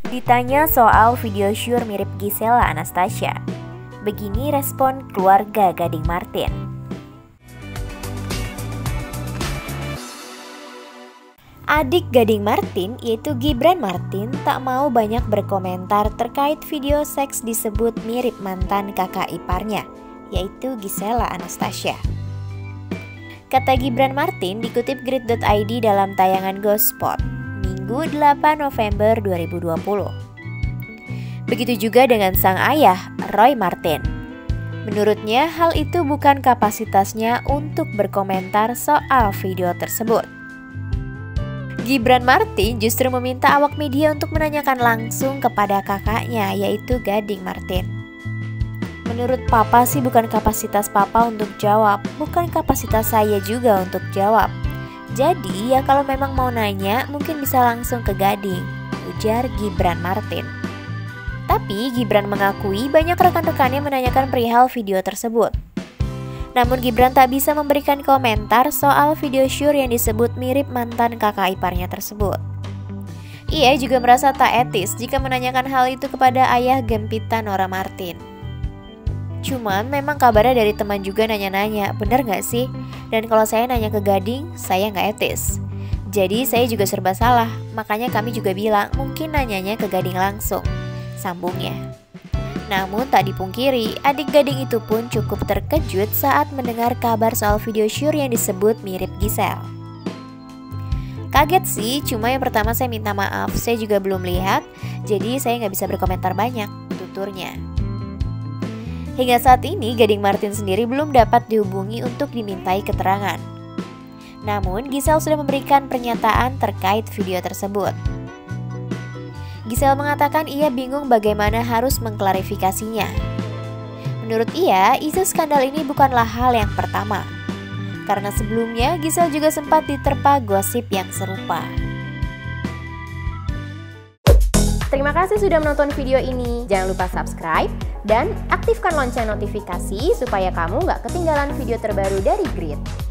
Ditanya soal video syur mirip Gisela Anastasia, begini respon keluarga Gading Martin. Adik Gading Martin, yaitu Gibran Martin, tak mau banyak berkomentar terkait video seks disebut mirip mantan kakak iparnya, yaitu Gisela Anastasia. Kata Gibran Martin dikutip grid.id dalam tayangan Gospot, Minggu 8 November 2020. Begitu juga dengan sang ayah, Roy Martin. Menurutnya hal itu bukan kapasitasnya untuk berkomentar soal video tersebut. Gibran Martin justru meminta awak media untuk menanyakan langsung kepada kakaknya, yaitu Gading Martin. Menurut papa sih bukan kapasitas papa untuk jawab, bukan kapasitas saya juga untuk jawab. Jadi ya kalau memang mau nanya mungkin bisa langsung ke Gading, ujar Gibran Martin. Tapi Gibran mengakui banyak rekan-rekannya menanyakan perihal video tersebut. Namun Gibran tak bisa memberikan komentar soal video syur yang disebut mirip mantan kakak iparnya tersebut. Ia juga merasa tak etis jika menanyakan hal itu kepada ayah Gempita Nora Martin. Cuman memang kabarnya dari teman juga nanya-nanya, bener gak sih? Dan kalau saya nanya ke Gading, saya gak etis. Jadi saya juga serba salah, makanya kami juga bilang mungkin nanyanya ke Gading langsung, sambungnya. Namun tak dipungkiri, adik Gading itu pun cukup terkejut saat mendengar kabar soal video syur yang disebut mirip Gisel. Kaget sih, cuma yang pertama saya minta maaf, saya juga belum lihat, jadi saya nggak bisa berkomentar banyak, tuturnya. Hingga saat ini, Gading Martin sendiri belum dapat dihubungi untuk dimintai keterangan. Namun, Gisel sudah memberikan pernyataan terkait video tersebut. Gisel mengatakan ia bingung bagaimana harus mengklarifikasinya. Menurut ia, isu skandal ini bukanlah hal yang pertama. Karena sebelumnya Gisel juga sempat diterpa gosip yang serupa. Terima kasih sudah menonton video ini. Jangan lupa subscribe dan aktifkan lonceng notifikasi supaya kamu nggak ketinggalan video terbaru dari Grid.